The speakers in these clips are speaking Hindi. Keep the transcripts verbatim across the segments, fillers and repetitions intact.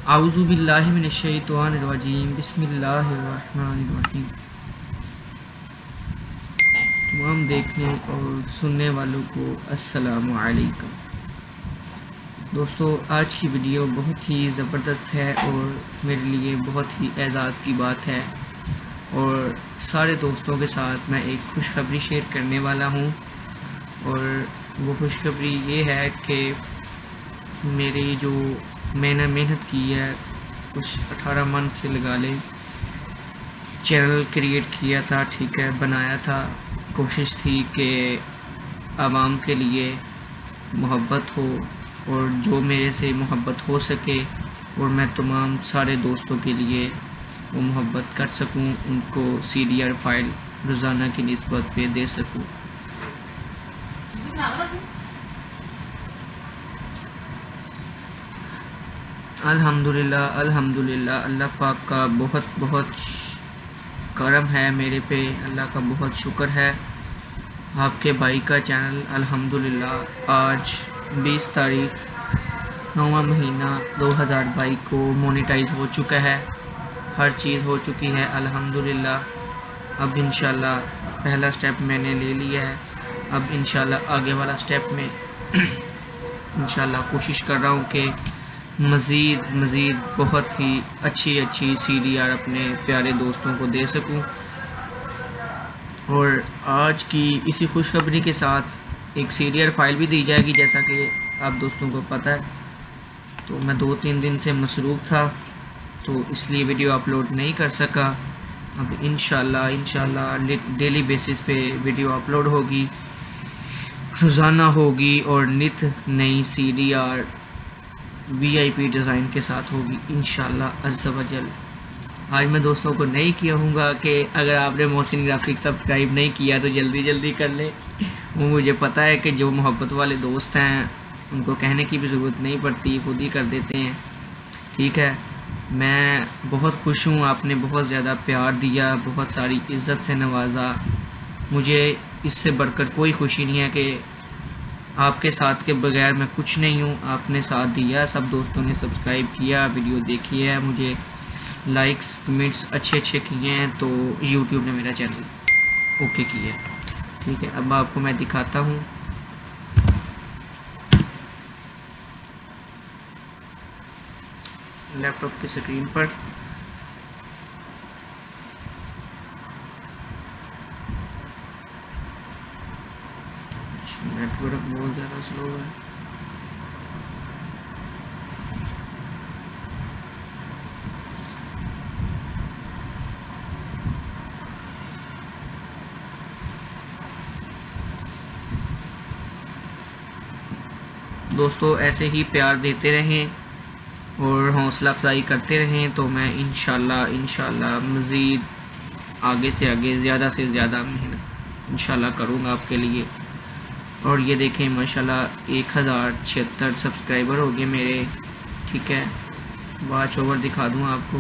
आऊज़ु बिल्लाहि मिनश्शैतानिर रजीम बिस्मिल्लाहिर रहमानिर रहीम। तमाम देखने और सुनने वालों को अस्सलामु अलैकुम। दोस्तों, आज की वीडियो बहुत ही ज़बरदस्त है और मेरे लिए बहुत ही एज़ाज़ की बात है और सारे दोस्तों के साथ मैं एक खुशखबरी शेयर करने वाला हूँ। और वो खुशखबरी ये है कि मेरी जो मैंने मेहनत की है कुछ अठारह मंथ से लगा ले, चैनल क्रिएट किया था, ठीक है, बनाया था, कोशिश थी कि आवाम के लिए मोहब्बत हो और जो मेरे से मोहब्बत हो सके और मैं तमाम सारे दोस्तों के लिए वो मोहब्बत कर सकूं, उनको सी डी आर फाइल रोज़ाना की निस्बत पे दे सकूं। अल्हम्दुलिल्लाह अल्हम्दुलिल्लाह अल्लाह पाक का बहुत बहुत करम है मेरे पे, अल्लाह का बहुत शुक्र है। आपके भाई का चैनल अल्हम्दुलिल्लाह आज बीस तारीख नौवां महीना दो हज़ार बाईस को मोनेटाइज हो चुका है। हर चीज़ हो चुकी है अल्हम्दुलिल्लाह। अब इंशाल्लाह पहला स्टेप मैंने ले लिया है। अब इंशाल्लाह आगे वाला स्टेप में इंशाल्लाह कोशिश कर रहा हूँ कि मज़ीद मज़ीद बहुत ही अच्छी अच्छी सी डी आर अपने प्यारे दोस्तों को दे सकूं। और आज की इसी खुशखबरी के साथ एक सी डी आर फाइल भी दी जाएगी, जैसा कि आप दोस्तों को पता है। तो मैं दो तीन दिन से मसरूफ़ था तो इसलिए वीडियो अपलोड नहीं कर सका। अब इंशाल्लाह इंशाल्लाह डेली बेसिस पे वीडियो अपलोड होगी, रोज़ाना होगी और नित नई C D R V I P design के साथ होगी इंशाल्लाह अज़्ज़ा वजल। आज मैं दोस्तों को नहीं कहूँगा कि अगर आपने मोहसिन ग्राफिक्स सब्सक्राइब नहीं किया तो जल्दी जल्दी कर ले। वो मुझे पता है कि जो मोहब्बत वाले दोस्त हैं उनको कहने की भी ज़रूरत नहीं पड़ती, खुद ही कर देते हैं, ठीक है। मैं बहुत खुश हूँ, आपने बहुत ज़्यादा प्यार दिया, बहुत सारी इज़्ज़त से नवाजा। मुझे इससे बढ़कर कोई खुशी नहीं है कि आपके साथ के बगैर मैं कुछ नहीं हूँ। आपने साथ दिया, सब दोस्तों ने सब्सक्राइब किया, वीडियो देखी है, मुझे लाइक्स कमेंट्स अच्छे अच्छे किए हैं, तो यूट्यूब ने मेरा चैनल ओके किया है, ठीक है। अब आपको मैं दिखाता हूँ। लैपटॉप की स्क्रीन पर नेटवर्क बहुत ज़्यादा स्लो है। दोस्तों, ऐसे ही प्यार देते रहें और हौसला अफजाई करते रहें तो मैं इंशाल्लाह इंशाल्लाह मज़ीद आगे से आगे ज़्यादा से ज़्यादा मेहनत इंशाल्लाह करूँगा आपके लिए। और ये देखें माशाल्लाह एक हज़ार छिहत्तर सब्सक्राइबर हो गए मेरे, ठीक है। वॉच ओवर दिखा दूँ आपको,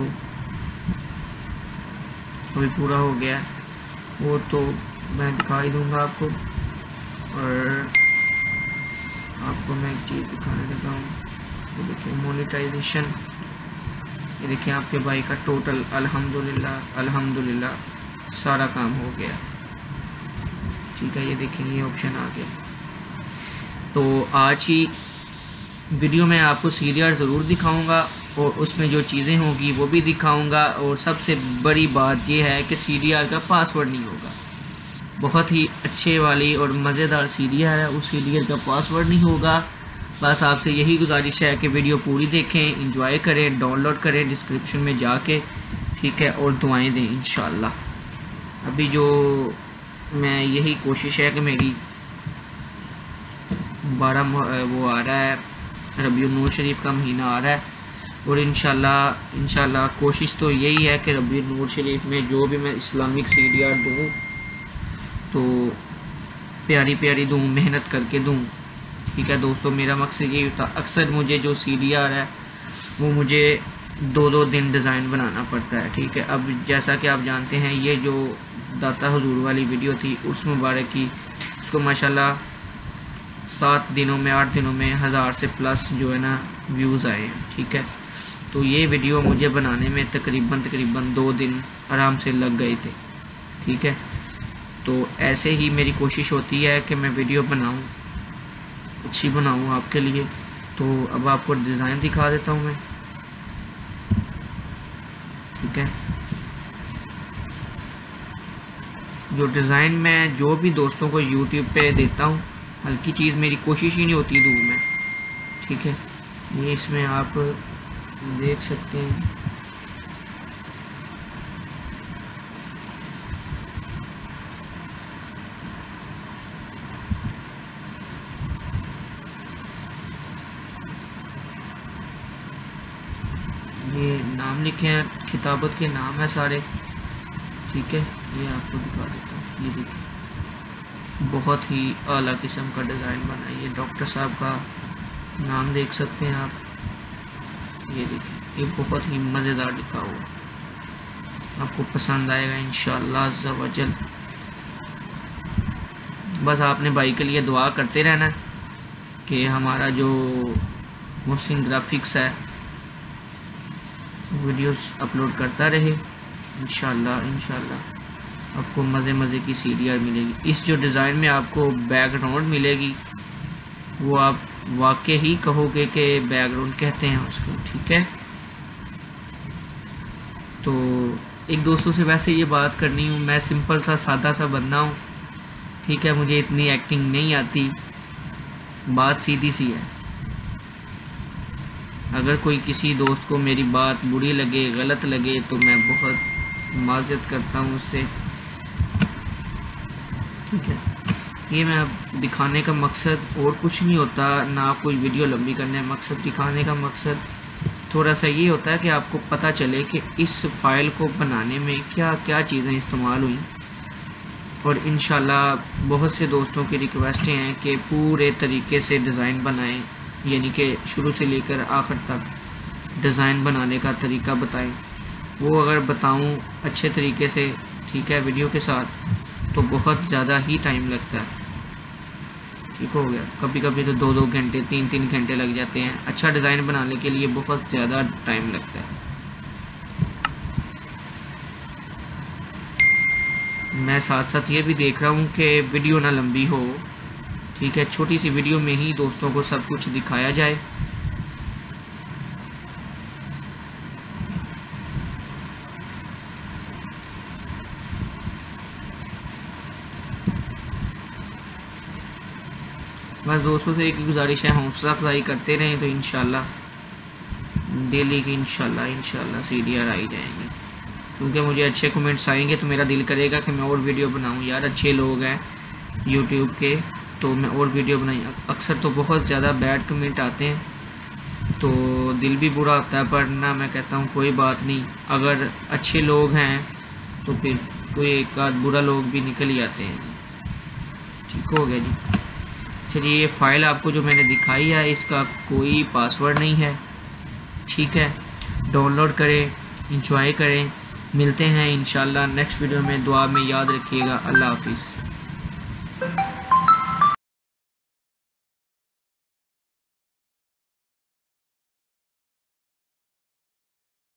अभी पूरा हो गया, वो तो मैं दिखा ही दूँगा आपको। और आपको मैं एक चीज़ दिखाने देता हूँ, ये देखिए मोनेटाइजेशन, ये देखिए आपके भाई का टोटल अल्हम्दुलिल्लाह अल्हम्दुलिल्लाह सारा काम हो गया, ठीक है। ये देखिए ये ऑप्शन आ गया। तो आज ही वीडियो में आपको सी डी आर ज़रूर दिखाऊंगा और उसमें जो चीज़ें होंगी वो भी दिखाऊंगा। और सबसे बड़ी बात ये है कि सी डी आर का पासवर्ड नहीं होगा। बहुत ही अच्छे वाली और मज़ेदार सी डी आर है, उस सी डी आर का पासवर्ड नहीं होगा। बस आपसे यही गुजारिश है कि वीडियो पूरी देखें, इंजॉय करें, डाउनलोड करें डिस्क्रिप्शन में जाके, ठीक है, और दुआएँ दें इंशाल्लाह। अभी जो मैं यही कोशिश है कि मेरी बारह वो आ रहा है, रबीउल नूर शरीफ का महीना आ रहा है और इंशाल्लाह इंशाल्लाह कोशिश तो यही है कि रबीउल नूर शरीफ में जो भी मैं इस्लामिक सी डी आर दूँ तो प्यारी प्यारी दूँ, मेहनत करके दूँ, ठीक है दोस्तों। मेरा मकसद यही होता, अक्सर मुझे जो सी डी आर है वो मुझे दो दो दिन डिज़ाइन बनाना पड़ता है, ठीक है। अब जैसा कि आप जानते हैं ये जो दाता हुजूर वाली वीडियो थी उस मुबारक की, उसको माशाल्लाह सात दिनों में आठ दिनों में हज़ार से प्लस जो है ना व्यूज़ आए हैं, ठीक है। तो ये वीडियो मुझे बनाने में तकरीबन तकरीबन दो दिन आराम से लग गए थे। ठीक है, तो ऐसे ही मेरी कोशिश होती है कि मैं वीडियो बनाऊं, अच्छी बनाऊं आपके लिए। तो अब आपको डिज़ाइन दिखा देता हूं मैं। ठीक है, जो डिज़ाइन मैं जो भी दोस्तों को यूट्यूब पे देता हूं, हल्की चीज़ मेरी कोशिश ही नहीं होती दूर में। ठीक है, ये इसमें आप देख सकते हैं। ये नाम लिखे हैं, किताबत के नाम है सारे। ठीक है, ये आपको दिखा देता हूँ। ये देखिए, बहुत ही आला किस्म का डिज़ाइन बना है। ये डॉक्टर साहब का नाम देख सकते हैं आप। ये देखिए, ये बहुत ही मज़ेदार लिखा हुआ, आपको पसंद आएगा इंशाअल्लाह अज़्ज़ा वजल। बस आपने भाई के लिए दुआ करते रहना कि हमारा जो मोहसिन ग्राफिक्स है वीडियोस अपलोड करता रहे। इंशाअल्लाह इंशाअल्लाह आपको मज़े मज़े की सीरियल मिलेगी। इस जो डिज़ाइन में आपको बैकग्राउंड मिलेगी वो आप वाकई ही कहोगे कि बैकग्राउंड कहते हैं उसको। ठीक है, तो एक दोस्तों से वैसे ये बात करनी हूँ, मैं सिंपल सा सादा सा बंदा हूँ। ठीक है, मुझे इतनी एक्टिंग नहीं आती, बात सीधी सी है। अगर कोई किसी दोस्त को मेरी बात बुरी लगे, गलत लगे, तो मैं बहुत माज़रत करता हूँ उससे। ठीक है, ये मैं अब दिखाने का मकसद और कुछ नहीं होता, ना कोई वीडियो लंबी करने का मकसद। दिखाने का मकसद थोड़ा सा ये होता है कि आपको पता चले कि इस फाइल को बनाने में क्या क्या चीज़ें इस्तेमाल हुई। और इंशाल्लाह बहुत से दोस्तों की रिक्वेस्टें हैं कि पूरे तरीके से डिज़ाइन बनाएं, यानी कि शुरू से लेकर आखिर तक डिज़ाइन बनाने का तरीका बताएं। वो अगर बताऊं अच्छे तरीके से, ठीक है, वीडियो के साथ, तो बहुत ज़्यादा ही टाइम लगता है। ठीक हो गया, कभी कभी तो दो दो घंटे तीन तीन घंटे लग जाते हैं। अच्छा डिज़ाइन बनाने के लिए बहुत ज़्यादा टाइम लगता है। मैं साथ साथ ये भी देख रहा हूँ कि वीडियो ना लंबी हो। ठीक है, छोटी सी वीडियो में ही दोस्तों को सब कुछ दिखाया जाए। बस दोस्तों से एक ही गुजारिश है, हौसला अफजाई करते रहें तो इंशाल्लाह डेली की इंशाल्लाह इंशाल्लाह सीरियल आई जाएंगी। क्योंकि मुझे अच्छे कमेंट्स आएंगे तो मेरा दिल करेगा कि मैं और वीडियो बनाऊं। यार अच्छे लोग हैं यूट्यूब के, तो मैं और वीडियो बनाई। अक्सर तो बहुत ज़्यादा बैड कमेंट आते हैं तो दिल भी बुरा होता है, पर ना मैं कहता हूँ कोई बात नहीं, अगर अच्छे लोग हैं तो फिर कोई एक आध बुरा लोग भी निकल ही आते हैं। ठीक हो गया जी। चलिए, ये फ़ाइल आपको जो मैंने दिखाई है इसका कोई पासवर्ड नहीं है। ठीक है, डाउनलोड करें, इंजॉय करें। मिलते हैं इंशाल्लाह नेक्स्ट वीडियो में। दुआ में याद रखिएगा। अल्लाह हाफिज़।